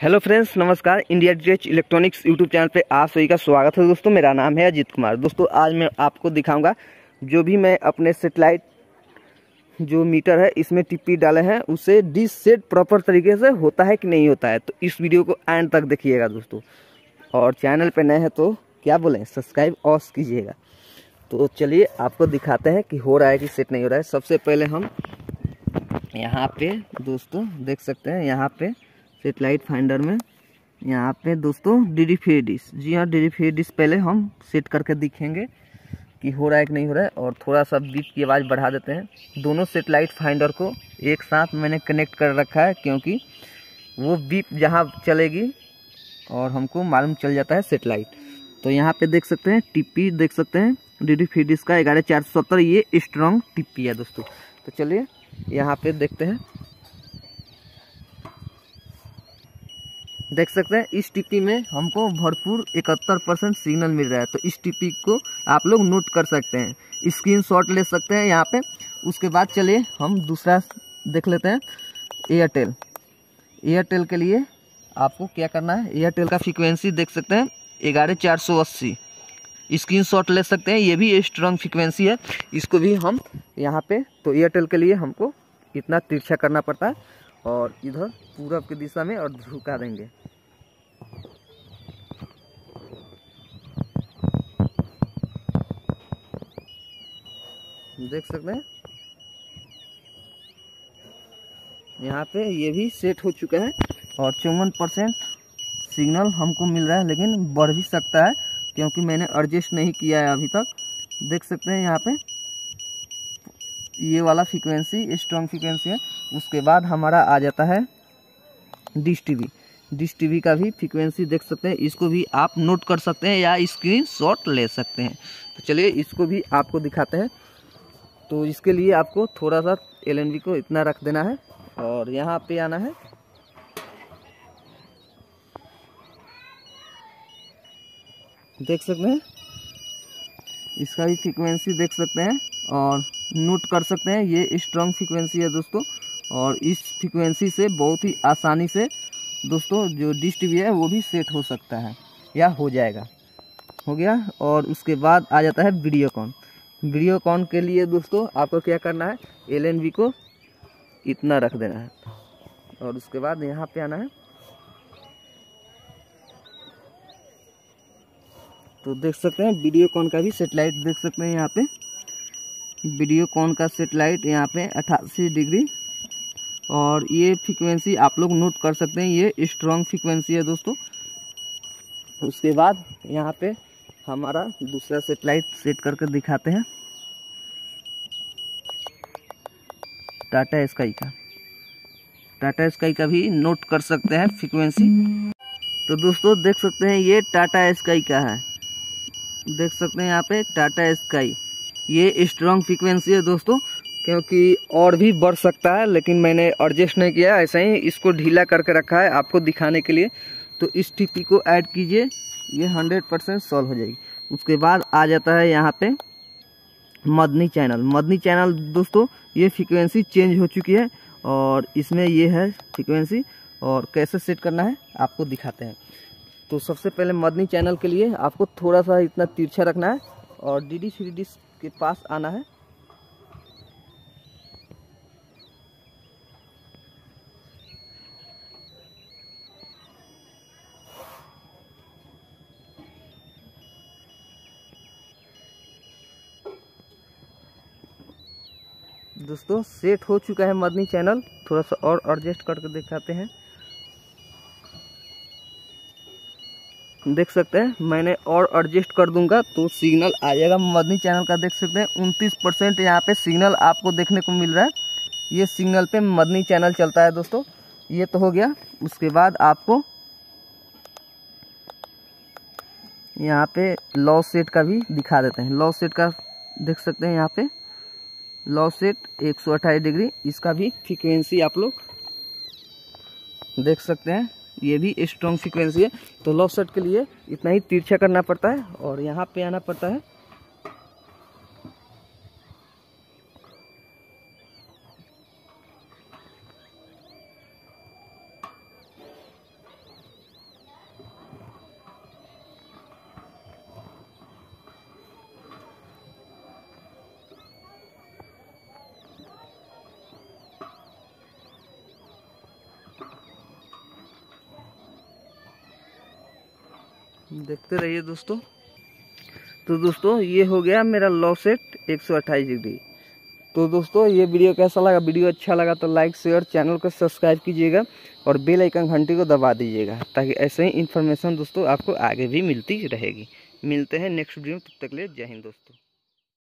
Hello friends, नमस्कार। India DH electronics YouTube channel पे आप सभी का स्वागत है। दोस्तों, मेरा नाम है अजीत कुमार। दोस्तों, आज मैं आपको दिखाऊंगा जो भी मैं अपने सेटेलाइट जो मीटर है इसमें टिप्पी डाले हैं उसे डिश सेट प्रॉपर तरीके से होता है कि नहीं होता है। तो इस वीडियो को एंड तक देखिएगा दोस्तों, और चैनल पे नए हैं तो क्या बोलें, सब्सक्राइब ऑस कीजिएगा। तो चलिए आपको दिखाते हैं कि हो रहा है कि सेट नहीं हो रहा है। सबसे पहले हम यहाँ पे दोस्तों देख सकते हैं, यहाँ पे सेटेलाइट फाइंडर में यहाँ पे दोस्तों डी फ्री डिश, जी हाँ डी फ्री डिश पहले हम सेट करके दिखेंगे कि हो रहा है कि नहीं हो रहा है। और थोड़ा सा बीप की आवाज़ बढ़ा देते हैं। दोनों सेटेलाइट फाइंडर को एक साथ मैंने कनेक्ट कर रखा है, क्योंकि वो बीप जहाँ चलेगी और हमको मालूम चल जाता है सेटेलाइट। तो यहाँ पे देख सकते हैं टिप्पी, देख सकते हैं डी फ्री डिश का 11470, ये स्ट्रॉन्ग टिप्पी है दोस्तों। तो चलिए यहाँ पे देखते हैं, देख सकते हैं इस टिप्पी में हमको भरपूर 71% सिग्नल मिल रहा है। तो इस टिप्पी को आप लोग नोट कर सकते हैं, स्क्रीनशॉट ले सकते हैं यहाँ पे। उसके बाद चलिए हम दूसरा देख लेते हैं, एयरटेल। एयरटेल के लिए आपको क्या करना है, एयरटेल का फ्रीक्वेंसी देख सकते हैं 11480, स्क्रीनशॉट ले सकते हैं। ये भी स्ट्रॉन्ग फ्रीक्वेंसी है, इसको भी हम यहाँ पे, तो एयरटेल के लिए हमको इतना तिरछा करना पड़ता है और इधर पूरब की दिशा में और झुका देंगे। देख सकते हैं यहाँ पे ये भी सेट हो चुका है और 54% सिग्नल हमको मिल रहा है, लेकिन बढ़ भी सकता है क्योंकि मैंने एडजस्ट नहीं किया है अभी तक। देख सकते हैं यहाँ पे ये वाला फ्रीक्वेंसी स्ट्रॉन्ग फ्रीक्वेंसी है। उसके बाद हमारा आ जाता है डिश टीवी। डिश टीवी का भी फ्रीक्वेंसी देख सकते हैं, इसको भी आप नोट कर सकते हैं या स्क्रीनशॉट ले सकते हैं। तो चलिए इसको भी आपको दिखाते हैं। तो इसके लिए आपको थोड़ा सा एलएनबी को इतना रख देना है और यहाँ पे आना है। देख सकते हैं इसका भी फ्रीक्वेंसी देख सकते हैं और नोट कर सकते हैं, ये स्ट्रॉन्ग फ्रीक्वेंसी है दोस्तों। और इस फ्रीक्वेंसी से बहुत ही आसानी से दोस्तों जो डिश टीवी है वो भी सेट हो सकता है या हो जाएगा, हो गया। और उसके बाद आ जाता है वीडियोकॉन। वीडियोकॉन के लिए दोस्तों आपको क्या करना है, एलएनबी को इतना रख देना है और उसके बाद यहाँ पे आना है। तो देख सकते हैं वीडियोकॉन का भी सेटेलाइट देख सकते हैं, यहाँ पे वीडियोकॉन का सेटेलाइट यहाँ पे 88 डिग्री, और ये फ्रीक्वेंसी आप लोग नोट कर सकते हैं, ये स्ट्रॉन्ग फ्रीक्वेंसी है दोस्तों। उसके बाद यहाँ पे हमारा दूसरा सेटेलाइट सेट करके दिखाते हैं, टाटा स्काई का। टाटा स्काई का भी नोट कर सकते हैं फ्रीक्वेंसी। तो दोस्तों देख सकते हैं ये टाटा स्काई का है, देख सकते हैं यहाँ पे टाटा स्काई, ये स्ट्रॉन्ग फ्रीक्वेंसी है दोस्तों, क्योंकि और भी बढ़ सकता है लेकिन मैंने एडजस्ट नहीं किया, ऐसा ही इसको ढीला करके रखा है आपको दिखाने के लिए। तो इस टिप्पी को ऐड कीजिए, ये 100% सॉल्व हो जाएगी। उसके बाद आ जाता है यहाँ पे मदनी चैनल। मदनी चैनल दोस्तों ये फ्रीक्वेंसी चेंज हो चुकी है और इसमें ये है फ्रीक्वेंसी, और कैसे सेट करना है आपको दिखाते हैं। तो सबसे पहले मदनी चैनल के लिए आपको थोड़ा सा इतना तिरछा रखना है और डी फ्री डिश के पास आना है। दोस्तों सेट हो चुका है मदनी चैनल, थोड़ा सा और एडजस्ट करके दिखाते हैं। देख सकते हैं मैंने और एडजस्ट कर दूंगा तो सिग्नल आ जाएगा मदनी चैनल का। देख सकते हैं 29% यहाँ पे सिग्नल आपको देखने को मिल रहा है, ये सिग्नल पे मदनी चैनल चलता है दोस्तों। ये तो हो गया। उसके बाद आपको यहाँ पे लॉ सेट का भी दिखा देते हैं। लॉ सेट का देख सकते हैं यहाँ पे लॉ सेट 128 डिग्री, इसका भी फ्रीक्वेंसी आप लोग देख सकते हैं, ये भी स्ट्रॉन्ग फ्रीक्वेंसी है। तो लॉ सेट के लिए इतना ही तिरछा करना पड़ता है और यहाँ पे आना पड़ता है। देखते रहिए दोस्तों। तो दोस्तों ये हो गया मेरा लॉ सेट 128 डिग्री। तो दोस्तों ये वीडियो कैसा लगा? वीडियो अच्छा लगा तो लाइक शेयर, चैनल को सब्सक्राइब कीजिएगा और बेल आइकन घंटी को दबा दीजिएगा, ताकि ऐसे ही इन्फॉर्मेशन दोस्तों आपको आगे भी मिलती रहेगी। मिलते हैं नेक्स्ट वीडियो में, तब तक के लिए जय हिंद दोस्तों।